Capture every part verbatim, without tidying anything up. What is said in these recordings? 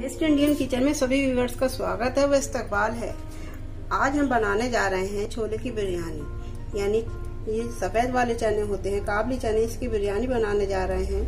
East Indian kitchen में सभी viewers का स्वागत है व इस्तकबाल है। आज हम बनाने जा रहे हैं छोले की बिरयानी, यानी ये सफेद वाले चने होते हैं, काबली चने, इसकी बिरयानी बनाने जा रहे हैं।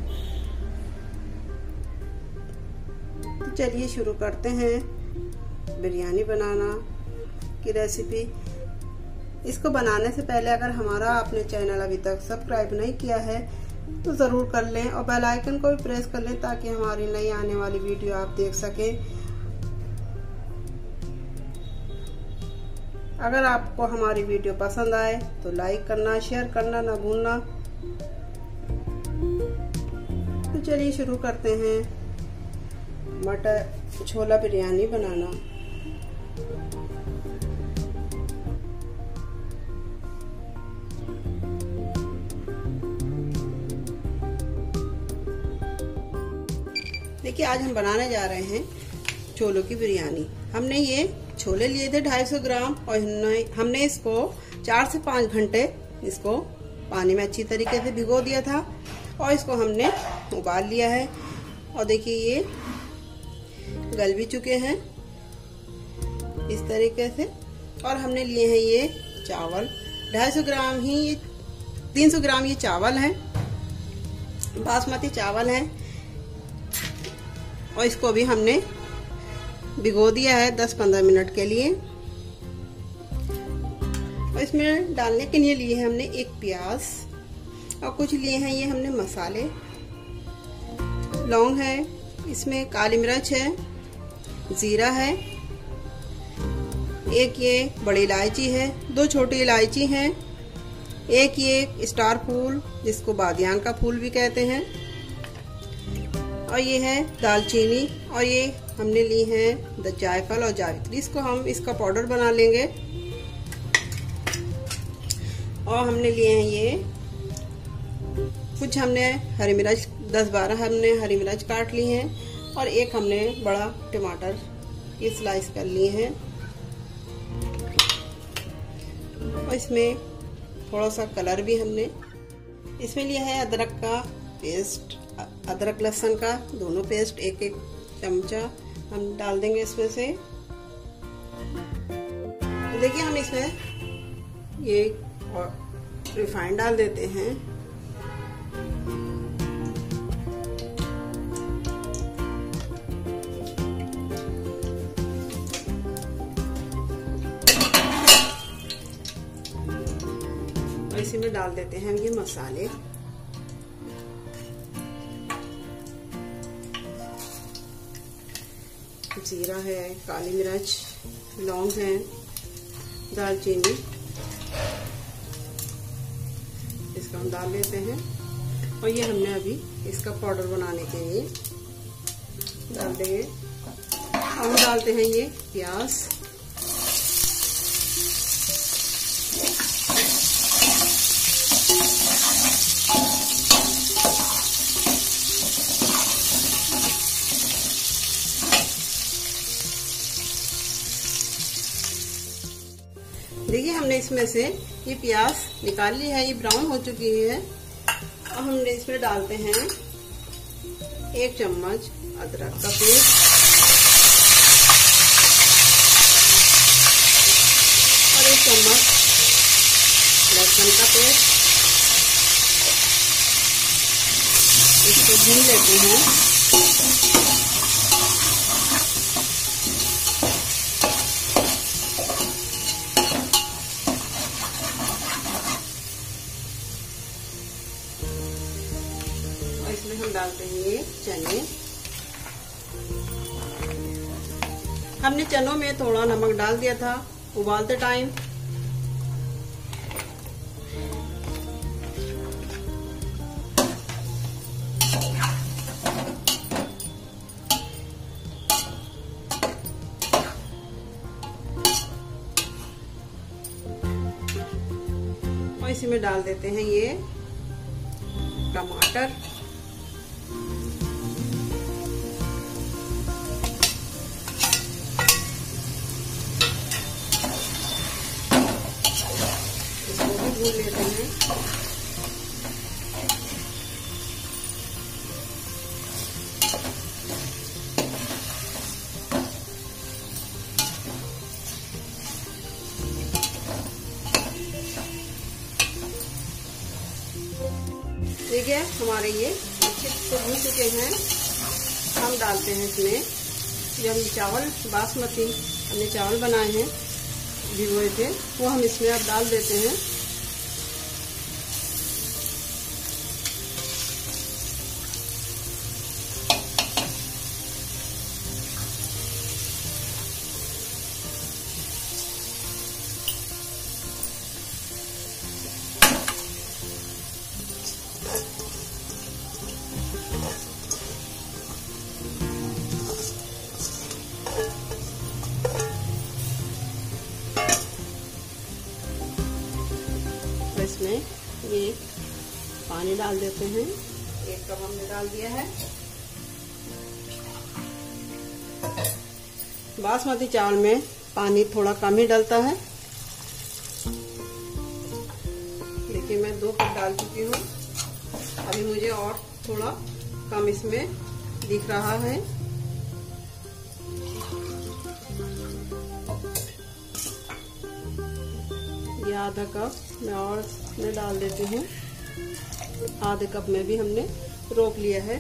तो चलिए शुरू करते हैं बिरयानी बनाना की रेसिपी। इसको बनाने से पहले अगर हमारा आपने चैनल अभी तक सब्सक्राइब नहीं किया है तो जरूर कर लें और बेल आइकन को भी प्रेस कर लें ताकि हमारी नई आने वाली वीडियो आप देख सकें। अगर आपको हमारी वीडियो पसंद आए तो लाइक करना, शेयर करना ना भूलना। तो चलिए शुरू करते हैं मटर छोला बिरयानी बनाना। देखिए आज हम बनाने जा रहे हैं छोलों की बिरयानी। हमने ये छोले लिए थे ढाई सौ ग्राम और हमने इसको चार से पाँच घंटे इसको पानी में अच्छी तरीके से भिगो दिया था और इसको हमने उबाल लिया है। और देखिए ये गल भी चुके हैं इस तरीके से। और हमने लिए हैं ये चावल, ढाई सौ ग्राम ही ये तीन सौ ग्राम ये चावल है, बासमती चावल है। और इसको भी हमने भिगो दिया है दस पंद्रह मिनट के लिए। और इसमें डालने के लिए लिए हैं हमने एक प्याज और कुछ लिए हैं ये हमने मसाले, लौंग है, इसमें काली मिर्च है, जीरा है, एक ये बड़ी इलायची है, दो छोटी इलायची हैं, एक ये स्टार फूल जिसको बादियान का फूल भी कहते हैं, और ये है दालचीनी, और ये हमने ली है जायफल और जावित्री। इसको हम इसका पाउडर बना लेंगे। और हमने लिए हैं ये कुछ हमने हरी मिर्च, दस बारह हमने हरी मिर्च काट ली हैं और एक हमने बड़ा टमाटर ये स्लाइस कर लिए हैं। और इसमें थोड़ा सा कलर भी हमने इसमें लिया है अदरक का पेस्ट, अदरक लहसुन का दोनों पेस्ट एक एक चमचा हम डाल देंगे इसमें से। तो देखिए हम इसमें ये रिफाइंड डाल देते हैं। और इसी में डाल देते हैं हम ये मसाले। जीरा है, काली मिर्च, लौंग है, दालचीनी, इसका हम डाल लेते हैं। और ये हमने अभी इसका पाउडर बनाने के लिए डाल देंगे। हम डालते हैं ये प्याज, देखिए हमने इसमें से ये प्याज निकाल ली है, ये ब्राउन हो चुकी है। और हमने इसमें डालते हैं एक चम्मच अदरक का पेस्ट और एक चम्मच लहसुन का पेस्ट। इसको भून लेते हैं। इसमें हम डालते हैं ये चने। हमने चनों में थोड़ा नमक डाल दिया था उबालते टाइम। और इसी में डाल देते हैं ये टमाटर, भून लेते हैं। देखिए हमारे ये अच्छे से भून चुके हैं। हम डालते हैं इसमें जो हम चावल बासमती हमने चावल बनाए हैं भिगोए थे, वो हम इसमें अब डाल देते हैं। इसमें ये पानी डाल देते हैं। एक कप हमने डाल दिया है। बासमती चावल में पानी थोड़ा कम ही डलता है। देखिए मैं दो कप डाल चुकी हूँ। अभी मुझे और थोड़ा कम इसमें दिख रहा है। ये आधा कप मैं और में डाल देती हूँ। आधे कप में भी हमने रोक लिया है।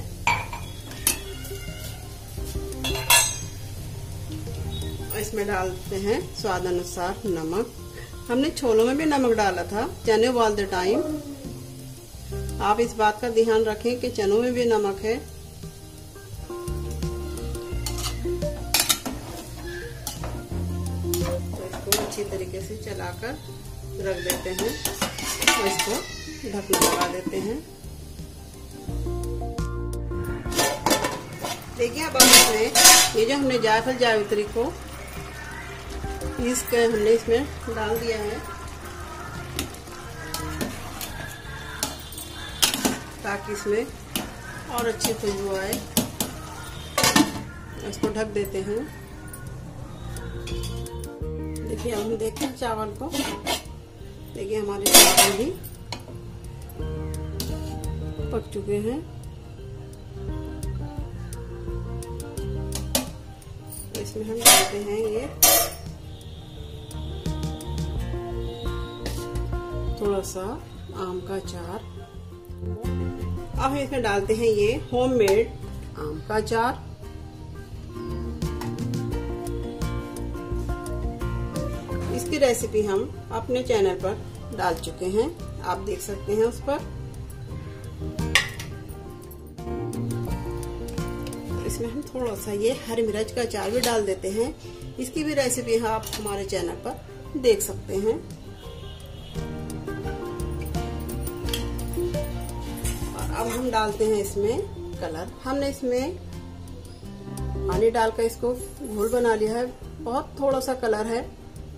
इसमें डालते हैं स्वाद अनुसार नमक। हमने छोलों में भी नमक डाला था चने उबालते टाइम। आप इस बात का ध्यान रखें कि चनों में भी नमक है। तो इसको अच्छी तरीके से चलाकर रख देते हैं और इसको ढकना लगा देते हैं। देखिए अब हम इसमें ये जो हमने जायफल जावित्री को पीस के हमने इसमें डाल दिया है ताकि इसमें और अच्छी खुशबू आए। इसको ढक देते हैं। देखिए अब हम देखते हैं चावल को। देखिए हमारे चावल भी पक चुके हैं। इसमें हम डालते हैं ये थोड़ा सा आम का अचार। अब हम इसमें डालते हैं ये होममेड आम का अचार। इसकी रेसिपी हम अपने चैनल पर डाल चुके हैं, आप देख सकते हैं उस पर। इसमें हम थोड़ा सा ये हरी मिर्च का अचार भी डाल देते हैं। इसकी भी रेसिपी आप हमारे चैनल पर देख सकते हैं। और अब हम डालते हैं इसमें कलर। हमने इसमें पानी डालकर इसको घोल बना लिया है। बहुत थोड़ा सा कलर है।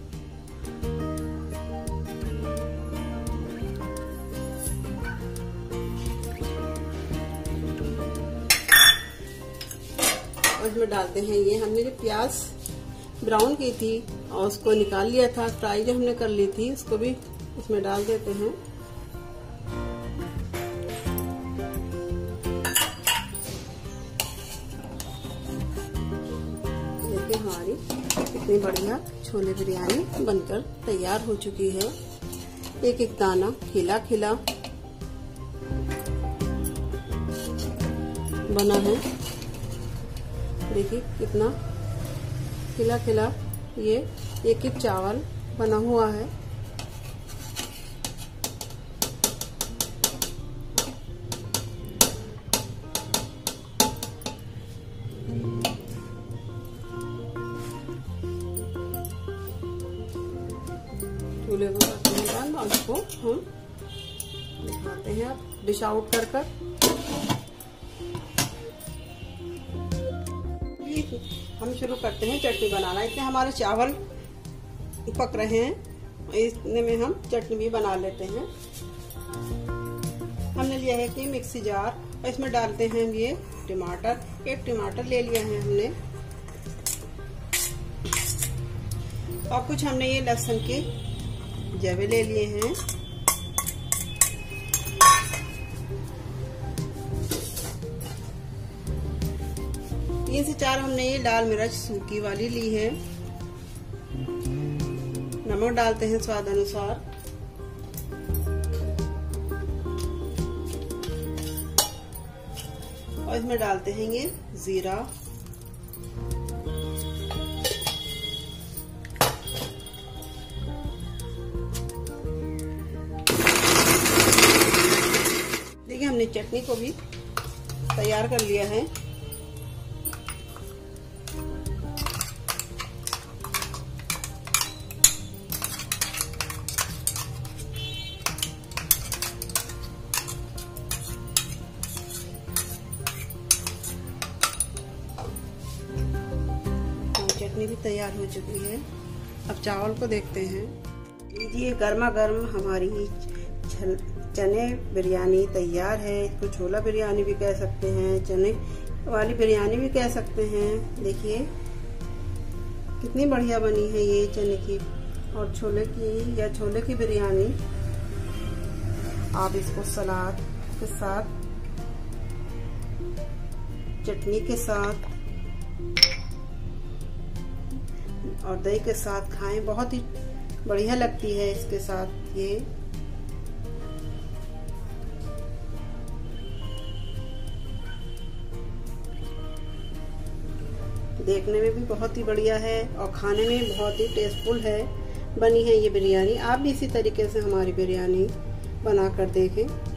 इसमें डालते हैं ये हमने जो प्याज ब्राउन की थी और उसको निकाल लिया था, फ्राई जो हमने कर ली थी, उसको भी इसमें डाल देते हैं। देखिए हमारी कितनी बढ़िया छोले बिरयानी बनकर तैयार हो चुकी है। एक एक दाना खिला खिला बना है। देखिए कितना खिला खिला ये एक एक चावल बना हुआ है। चूल्हे को रखने के बाद उसको हम दिखाते हैं अब डिश आउट कर कर। हम शुरू करते हैं चटनी बनाना। इसमें हमारे चावल पक रहे हैं, इसमें में हम चटनी भी बना लेते हैं। हमने लिया है कि मिक्सी जार और इसमें डालते हैं ये टमाटर। एक टमाटर ले लिया है हमने और कुछ हमने ये लहसुन के जवे ले लिए हैं। तीन से चार हमने ये लाल मिर्च सूखी वाली ली है। नमक डालते हैं स्वाद अनुसार। और इसमें डालते हैं ये जीरा, देखिए हमने चटनी को भी तैयार कर लिया है। चटनी भी तैयार हो चुकी है। अब चावल को देखते हैं। लीजिए गर्मा गर्म हमारी चने बिरयानी तैयार है। इसको छोला बिरयानी भी कह सकते हैं, चने वाली बिरयानी भी कह सकते हैं। देखिए कितनी बढ़िया बनी है ये चने की और छोले की या छोले की बिरयानी। आप इसको सलाद के साथ, चटनी के साथ और दही के साथ खाएं, बहुत ही बढ़िया लगती है इसके साथ ये। देखने में भी बहुत ही बढ़िया है और खाने में बहुत ही टेस्टफुल है बनी है ये बिरयानी। आप भी इसी तरीके से हमारी बिरयानी बना कर देखें।